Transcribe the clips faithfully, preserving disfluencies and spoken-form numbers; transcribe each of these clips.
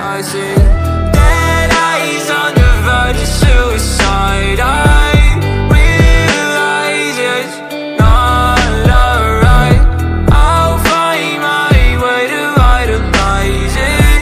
I see dead eyes on the verge of suicide. I realize it's not alright. I'll find my way to vitalize it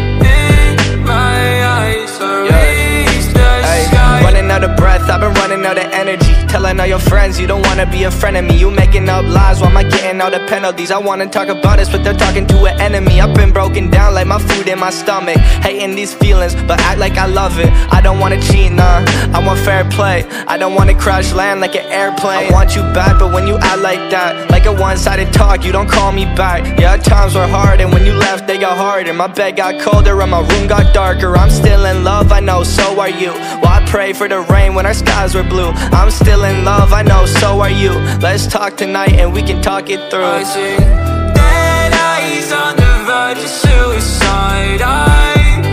in my eyes. So reach the sky. Running out of breath, I've been running out of energy. Telling all your friends you don't wanna be a friend of me. You making up lies, why am I getting all the penalties? I wanna talk about this, but they're talking to an enemy. I've been broken down like my food in my stomach. Hating these feelings, but act like I love it. I don't wanna cheat, nah, I want fair play. I don't wanna crash land like an airplane. I want you back, but when you act like that, like a one-sided talk, you don't call me back. Yeah, times were hard, and when you left, they got harder. My bed got colder, and my room got darker. I'm still in love, I know, so are you. Well, I pray for the rain when our skies were blue. I'm still in love, I know, so are you. Let's talk tonight and we can talk it through. I see dead eyes on the verge of suicide. I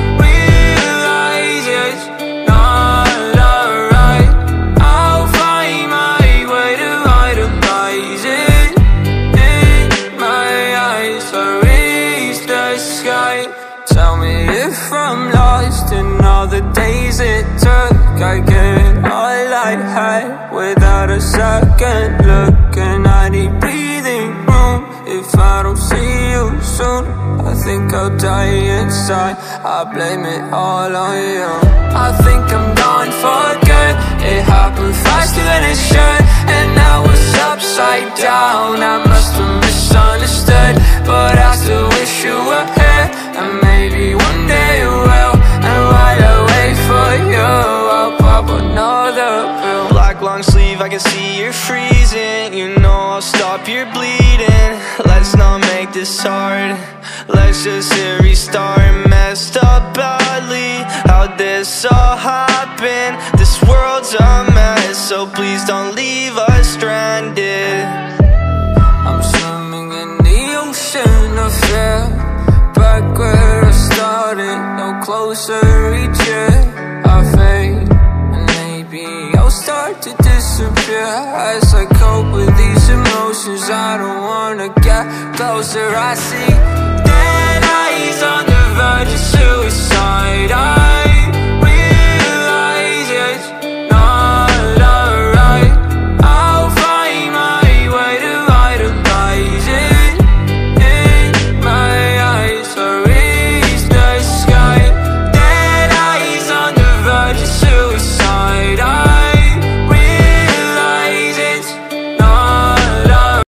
realize it's not alright. I'll find my way to vitalize it in my eyes. So reach the sky. Tell me if I'm lost in all the days it took. I get all I had without a second look, and I need breathing room. If I don't see you soon, I think I'll die inside. I blame it all on you. I think I'm gone for good. It happened faster than it should, and now it's upside down. I must have misunderstood, but I still wish you were here, and maybe one day you will. And while I wait for you, I'll pop another pill. Black long sleeve, I can see you're freezing. You know I'll stop your bleeding. Let's not make this hard. Let's just hit restart. Messed up badly, how'd this all happen? This world's a mess, so please don't leave us stranded. I'm swimming in the ocean of fear, back where I started, no closer reach it. I fade, and maybe I'll start to disappear as I cope with these emotions. I don't wanna get closer. I see dead eyes on the verge of suicide. I